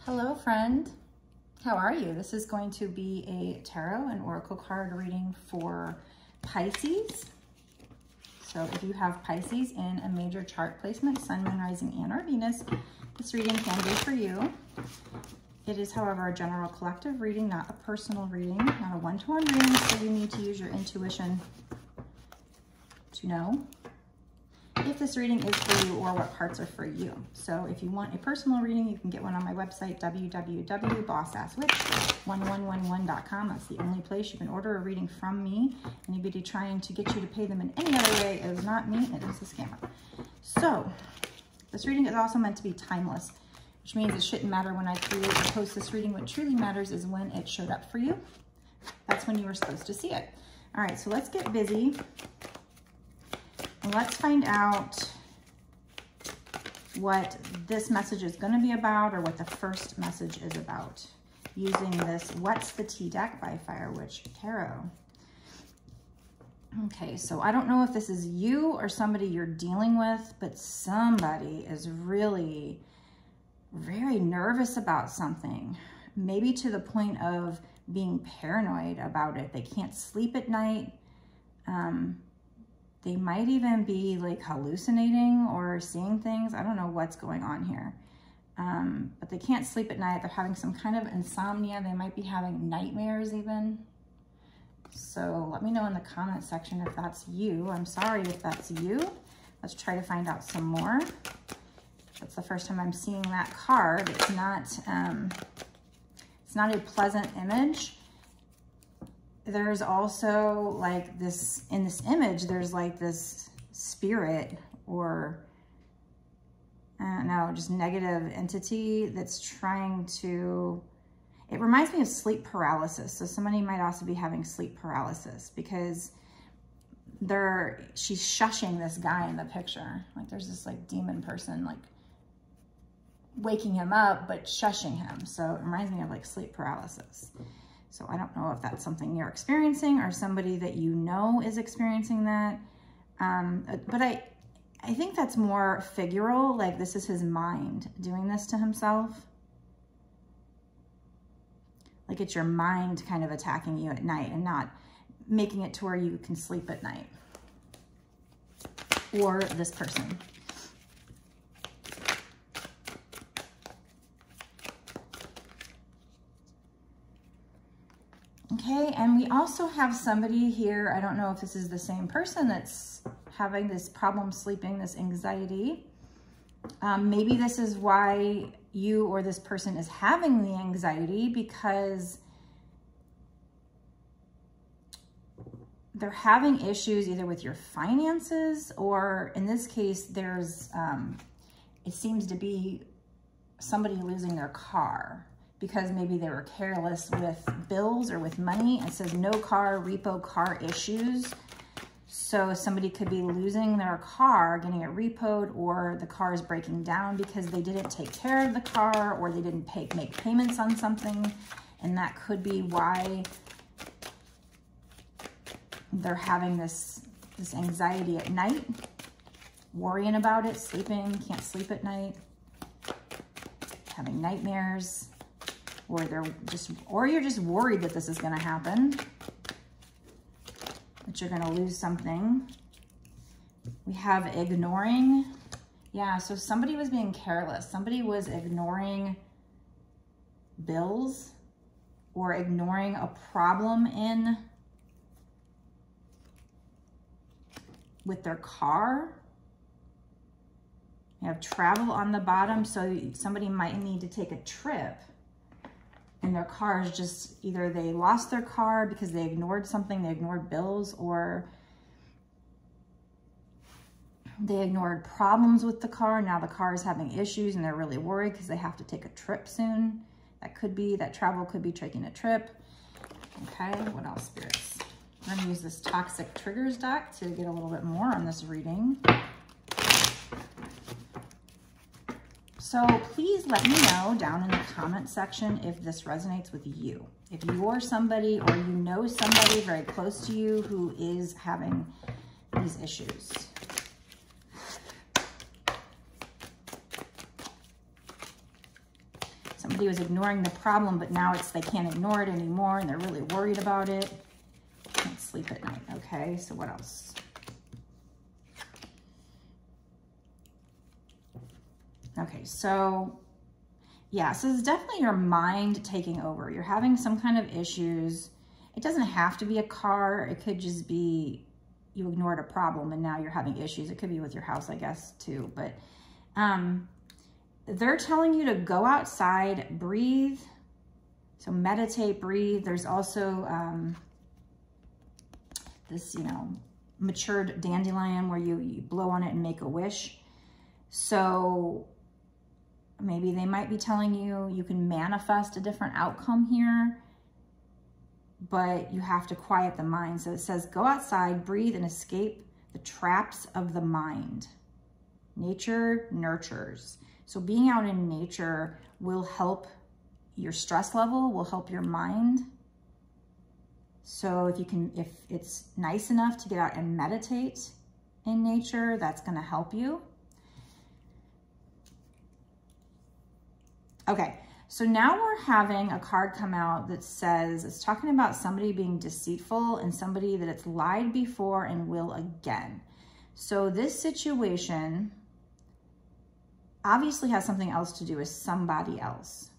Hello, friend. How are you? This is going to be a tarot and oracle card reading for Pisces. So if you have Pisces in a major chart placement, Sun, Moon, Rising, and or Venus, this reading can be for you. It is, however, a general collective reading, not a personal reading, not a one-to-one reading, so you need to use your intuition to know if this reading is for you or what parts are for you. So if you want a personal reading, you can get one on my website, www.bossasswitch1111.com. That's the only place you can order a reading from me. Anybody trying to get you to pay them in any other way is not me, it is a scammer. So this reading is also meant to be timeless, which means it shouldn't matter when I create or post this reading. What truly matters is when it showed up for you. That's when you were supposed to see it. All right, so let's get busy. And let's find out what this message is going to be about, or what the first message is about, using this What's the Tea deck by Fire Witch Tarot. Okay, so I don't know if this is you or somebody you're dealing with, but somebody is really very nervous about something, maybe to the point of being paranoid about it. They can't sleep at night. They might even be like hallucinating or seeing things. I don't know what's going on here. But they can't sleep at night. They're having some kind of insomnia. They might be having nightmares even. So let me know in the comment section if that's you. I'm sorry if that's you. Let's try to find out some more. That's the first time I'm seeing that card. It's not a pleasant image. There's also like this, in this image, there's like this spirit or, I don't know, just negative entity that's trying to, it reminds me of sleep paralysis. So somebody might also be having sleep paralysis because she's shushing this guy in the picture. Like there's this like demon person like waking him up, but shushing him. So it reminds me of like sleep paralysis. So I don't know if that's something you're experiencing or somebody that you know is experiencing that. But I think that's more figural, like this is his mind doing this to himself. Like it's your mind kind of attacking you at night and not making it to where you can sleep at night. Or this person. Okay, and we also have somebody here, I don't know if this is the same person that's having this problem sleeping, this anxiety. Maybe this is why you or this person is having the anxiety, because they're having issues either with your finances, or in this case, there's, it seems to be somebody losing their car, because maybe they were careless with bills or with money. It says no car, repo car issues. So somebody could be losing their car, getting it repoed, or the car is breaking down because they didn't take care of the car, or they didn't make payments on something. And that could be why they're having this anxiety at night, worrying about it, sleeping, can't sleep at night, having nightmares. Or you're just worried that this is going to happen, that you're going to lose something. We have ignoring. Yeah, so somebody was being careless. Somebody was ignoring bills or ignoring a problem with their car. You have travel on the bottom, so somebody might need to take a trip. And their car is just, either they lost their car because they ignored something, they ignored bills, or they ignored problems with the car. Now the car is having issues and they're really worried because they have to take a trip soon. That could be, that travel could be taking a trip. Okay, what else, spirits? I'm going to use this Toxic Triggers deck to get a little bit more on this reading. So please let me know down in the comment section if this resonates with you. If you're somebody or you know somebody very close to you who is having these issues. Somebody was ignoring the problem, but now they can't ignore it anymore, and they're really worried about it. Can't sleep at night. Okay, so what else? Okay, so yeah, so it's definitely your mind taking over. You're having some kind of issues. It doesn't have to be a car. It could just be you ignored a problem and now you're having issues. It could be with your house, I guess, too. But they're telling you to go outside, breathe. So meditate, breathe. There's also this, you know, matured dandelion where you blow on it and make a wish. So maybe they might be telling you you can manifest a different outcome here, but you have to quiet the mind. So it says, go outside, breathe, and escape the traps of the mind. Nature nurtures. So being out in nature will help your stress level, will help your mind. So if it's nice enough to get out and meditate in nature, that's going to help you. Okay, so now we're having a card come out that says, it's talking about somebody being deceitful and somebody that it's lied before and will again. So this situation obviously has something else to do with somebody else.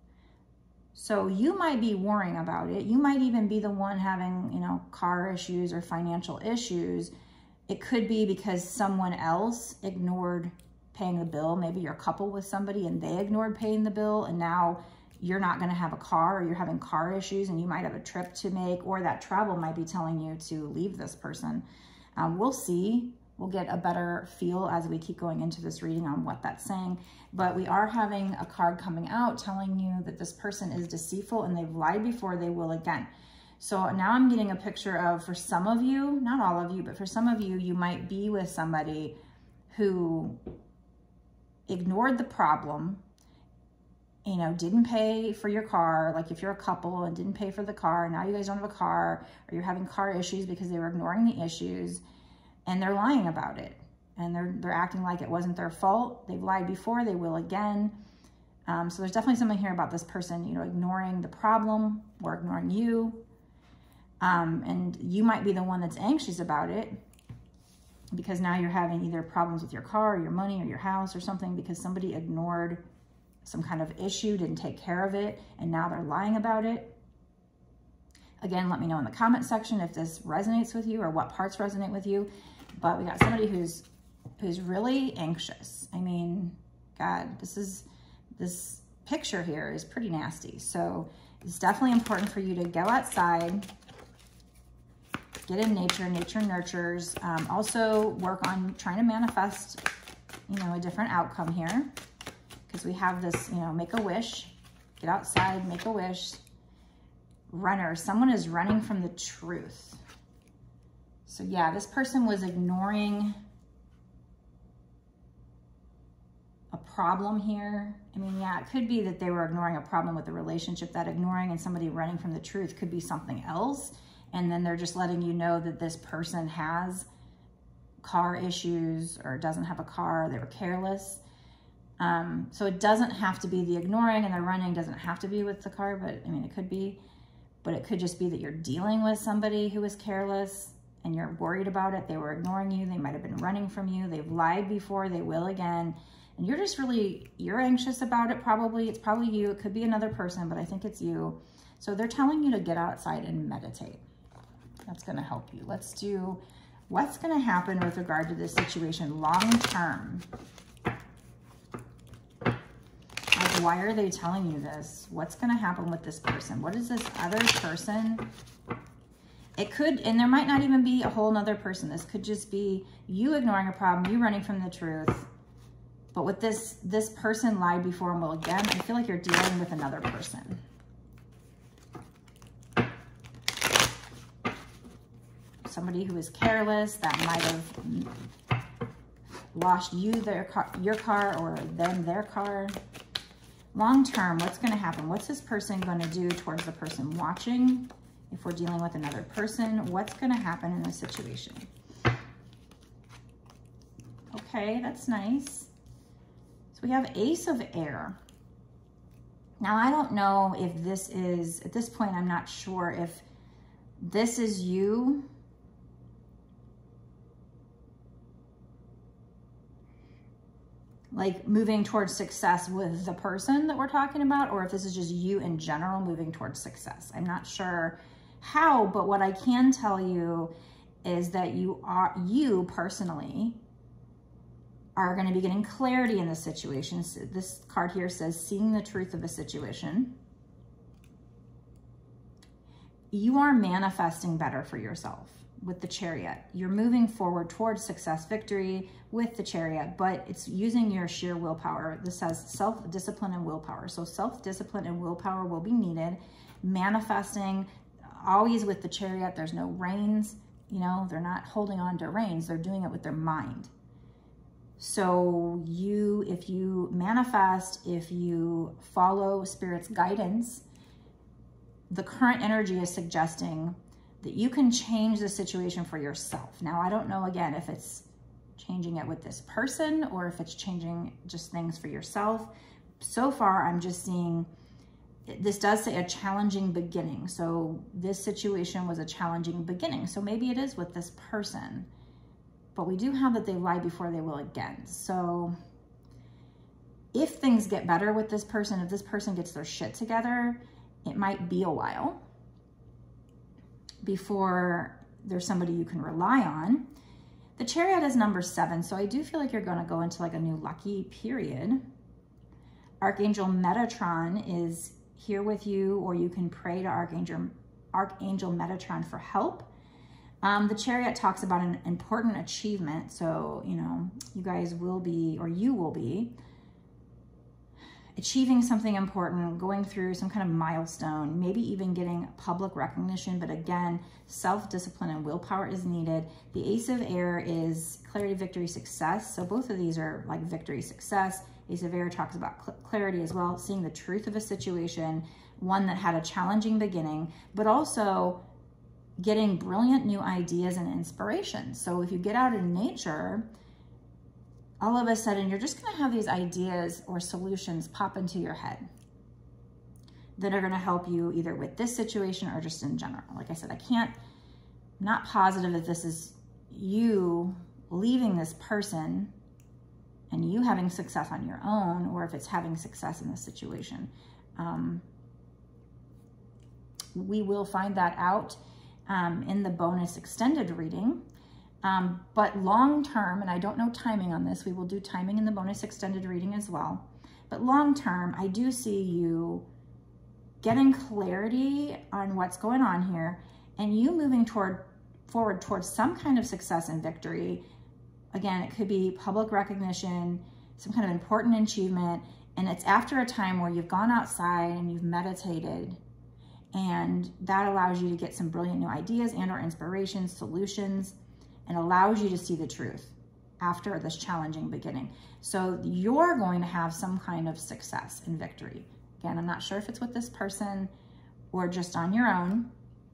So you might be worrying about it. You might even be the one having, you know, car issues or financial issues. It could be because someone else ignored paying the bill. Maybe you're a couple with somebody and they ignored paying the bill, and now you're not going to have a car, or you're having car issues and you might have a trip to make, or that travel might be telling you to leave this person. We'll see. We'll get a better feel as we keep going into this reading on what that's saying. But we are having a card coming out telling you that this person is deceitful and they've lied before, they will again. So now I'm getting a picture of, for some of you, not all of you, but for some of you, you might be with somebody who ignored the problem, you know, didn't pay for your car. Like if you're a couple and didn't pay for the car, now you guys don't have a car, or you're having car issues because they were ignoring the issues, and they're lying about it. And they're acting like it wasn't their fault. They've lied before, they will again. So there's definitely something here about this person, you know, ignoring the problem or ignoring you. And you might be the one that's anxious about it, because now you're having either problems with your car or your money or your house or something because somebody ignored some kind of issue, didn't take care of it, and now they're lying about it. Again, let me know in the comment section if this resonates with you or what parts resonate with you. But we got somebody who's really anxious. I mean, God, this picture here is pretty nasty. So it's definitely important for you to go outside, get in nature. Nature nurtures. Also work on trying to manifest, you know, a different outcome here, because we have this, you know, make a wish, get outside, make a wish. Runner, someone is running from the truth. So yeah, this person was ignoring a problem here. I mean, yeah, it could be that they were ignoring a problem with the relationship. That ignoring and somebody running from the truth could be something else. And then they're just letting you know that this person has car issues or doesn't have a car. They were careless. So it doesn't have to be the ignoring, and the running doesn't have to be with the car, but I mean, it could be. But it could just be that you're dealing with somebody who is careless and you're worried about it. They were ignoring you. They might have been running from you. They've lied before. They will again. And you're just really, you're anxious about it probably. It's probably you. It could be another person, but I think it's you. So they're telling you to get outside and meditate. That's going to help you. Let's do what's going to happen with regard to this situation long term. Like, why are they telling you this? What's going to happen with this person? What is this other person? It could, and there might not even be a whole nother person. This could just be you ignoring a problem, you running from the truth. But with this person lied before and will again, I feel like you're dealing with another person. Somebody who is careless, that might have lost you your car or them their car. Long term, what's going to happen? What's this person going to do towards the person watching? If we're dealing with another person, what's going to happen in this situation? Okay, that's nice. So we have Ace of Air. Now, I don't know if this is, at this point, I'm not sure if this is you like moving towards success with the person that we're talking about, or if this is just you in general moving towards success. I'm not sure how, but what I can tell you is that you personally are going to be getting clarity in the situation. So this card here says, seeing the truth of a situation. You are manifesting better for yourself with the Chariot. You're moving forward towards success, victory with the Chariot, but it's using your sheer willpower. This says self-discipline and willpower. So self-discipline and willpower will be needed. Manifesting, always with the Chariot, there's no reins. You know, they're not holding on to reins. They're doing it with their mind. So if you manifest, if you follow Spirit's guidance, the current energy is suggesting that you can change the situation for yourself. Now, I don't know, again, if it's changing it with this person or if it's changing just things for yourself. So far, I'm just seeing, this does say a challenging beginning. So this situation was a challenging beginning. So maybe it is with this person. But we do have that they lie before they will again. So if things get better with this person, if this person gets their shit together, it might be a while before there's somebody you can rely on. The Chariot is number 7, so I do feel like you're going to go into like a new lucky period. Archangel Metatron is here with you, or you can pray to Archangel Metatron for help. The Chariot talks about an important achievement. So, you know, you guys will be, or you will be, achieving something important, going through some kind of milestone, maybe even getting public recognition. But again, self-discipline and willpower is needed. The Ace of Air is clarity, victory, success. So both of these are like victory, success. Ace of Air talks about clarity as well, seeing the truth of a situation, one that had a challenging beginning, but also getting brilliant new ideas and inspiration. So if you get out in nature, all of a sudden you're just going to have these ideas or solutions pop into your head that are going to help you either with this situation or just in general. Like I said, I'm not positive if this is you leaving this person and you having success on your own, or if it's having success in this situation. We will find that out in the bonus extended reading. But long term, and I don't know timing on this, we will do timing in the bonus extended reading as well. But long term, I do see you getting clarity on what's going on here and you moving forward towards some kind of success and victory. Again, it could be public recognition, some kind of important achievement, and it's after a time where you've gone outside and you've meditated, and that allows you to get some brilliant new ideas and or inspirations, solutions, and allows you to see the truth after this challenging beginning. So you're going to have some kind of success and victory. Again, I'm not sure if it's with this person or just on your own.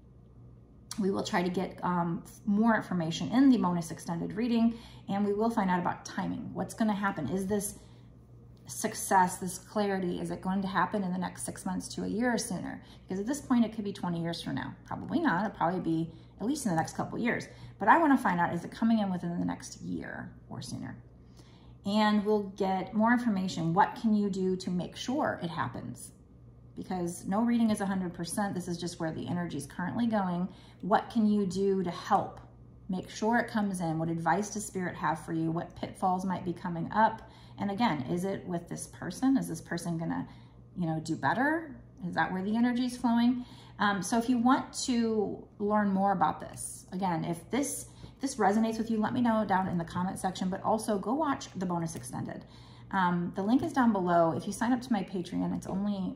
We will try to get more information in the bonus extended reading, and we will find out about timing. What's going to happen? Is this success, this clarity, is it going to happen in the next 6 months to a year or sooner? Because at this point, it could be 20 years from now. Probably not. It'll probably be at least in the next couple of years. But I want to find out, is it coming in within the next year or sooner? And we'll get more information. What can you do to make sure it happens? Because no reading is 100%. This is just where the energy is currently going. What can you do to help make sure it comes in? What advice does Spirit have for you? What pitfalls might be coming up? And again, is it with this person? Is this person gonna, do better? Is that where the energy is flowing? So if you want to learn more about this, again, if this resonates with you, let me know down in the comment section, but also go watch the bonus extended. The link is down below. If you sign up to my Patreon, it's only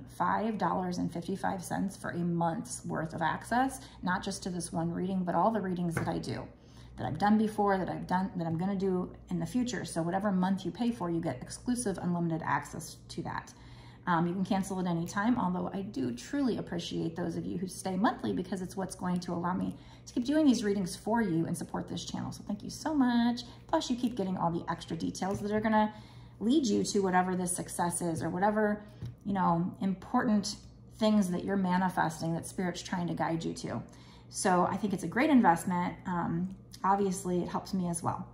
$5.55 for a month's worth of access, not just to this one reading, but all the readings that I do, that I've done before, that I'm going to do in the future. So whatever month you pay for, you get exclusive unlimited access to that. You can cancel at any time, although I do truly appreciate those of you who stay monthly, because it's what's going to allow me to keep doing these readings for you and support this channel. So thank you so much. Plus you keep getting all the extra details that are going to lead you to whatever this success is, or whatever, you know, important things that you're manifesting that Spirit's trying to guide you to. So I think it's a great investment. Obviously, it helps me as well.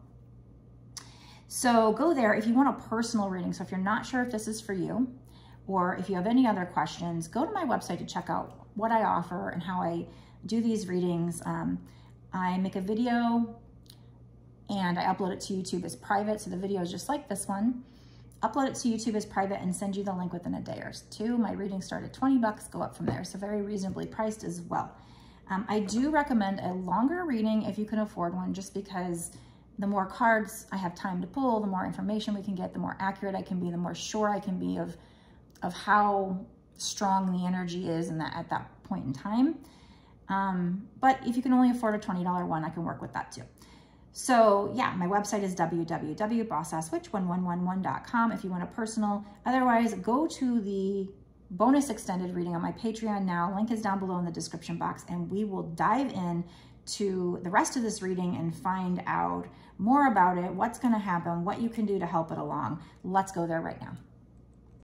So go there if you want a personal reading. So if you're not sure if this is for you, or if you have any other questions, go to my website to check out what I offer and how I do these readings. I make a video and I upload it to YouTube as private. So the video is just like this one. Upload it to YouTube as private and send you the link within a day or two. My readings start at 20 bucks, go up from there. So very reasonably priced as well. I do recommend a longer reading if you can afford one, just because the more cards I have time to pull, the more information we can get, the more accurate I can be, the more sure I can be of how strong the energy is at that point in time. But if you can only afford a $20 one, I can work with that too. So yeah, my website is www.bossaswitch1111.com if you want a personal. Otherwise, go to the bonus extended reading on my Patreon now. Link is down below in the description box, and we will dive in to the rest of this reading and find out more about it, what's going to happen, what you can do to help it along. Let's go there right now.